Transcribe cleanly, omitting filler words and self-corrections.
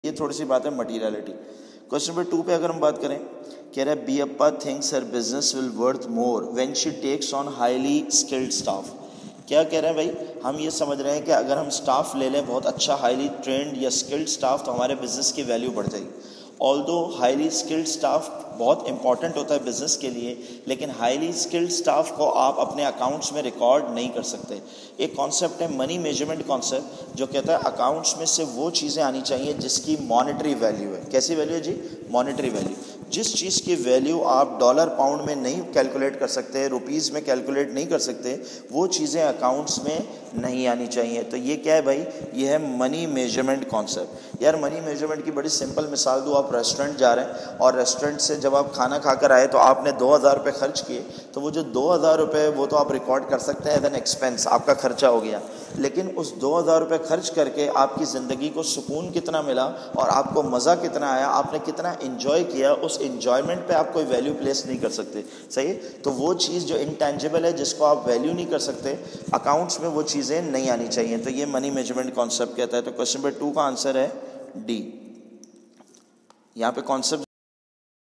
یہ تھوڑی سی بات ہے مٹیریلٹی. کوشچن نمبر 2 پہ اگر ہم بات کریں, کہہ رہا ہے بیپا thinks her business will worth more when she takes on highly skilled staff. کیا کہہ رہے ہیں بھائی, ہم یہ سمجھ رہے ہیں کہ اگر ہم اسٹاف لے لیں بہت اچھا ہائیلی ٹرینڈ یا اسکلڈ اسٹاف, تو ہمارے بزنس کی ویلیو بڑھ جائے گی. آلدو ہائیلی اسکلڈ اسٹاف بہت امپورٹنٹ ہوتا ہے بزنس کے لیے, لیکن ہائیلی اسکلڈ اسٹاف کو آپ اپنے اکاؤنٹس میں ریکارڈ نہیں کر سکتے. ایک کانسیپٹ ہے منی میجرمنٹ کانسیپٹ, جو کہتا ہے اکاؤنٹس میں سے وہ چیزیں آنی چاہیے جس کی مانیٹری ویلیو ہے. کیسی ویلیو ہے جی؟ Monetary value. جس چیز کی ویلیو آپ ڈالر پاؤنڈ میں نہیں کیلکولیٹ کر سکتے, روپیز میں کیلکولیٹ نہیں کر سکتے, وہ چیزیں اکاؤنٹس میں نہیں آنی چاہیے. تو یہ کیا ہے بھائی؟ یہ ہے منی میجرمنٹ کانسیپٹ. یار منی میجرمنٹ کی بڑی سمپل مثال دوں. آپ ریسٹورنٹ جا رہے ہیں اور ریسٹورنٹ سے جب آپ کھانا کھا کر آئے تو آپ نے 2000 روپے خرچ کیے, تو وہ جو 2000 روپے وہ تو آپ ریکارڈ کر سکتے ہیں ایز این ایکسپینس, آپ کا خرچہ ہو گیا. لیکن اس 2000 روپے خرچ کر کے آپ کی زندگی کو سکون کتنا ملا اور آپ کو مزہ کتنا آیا, آپ نے کتنا انجوائے کیا, اس انجوائمنٹ پہ آپ کوئی ویلیو پلیس نہیں کر سکتے. صحیح؟ تو وہ چیز جو انٹینجیبل ہے, جس کو آپ ویلیو نہیں کر سکتے, اکاؤنٹس میں وہ چیزیں نہیں آنی چاہیے. تو یہ منی میجرمنٹ کانسیپٹ کہتا ہے. تو کوشچن نمبر 2 کا آنسر ہے ڈی. یہاں پہ کانسیپٹ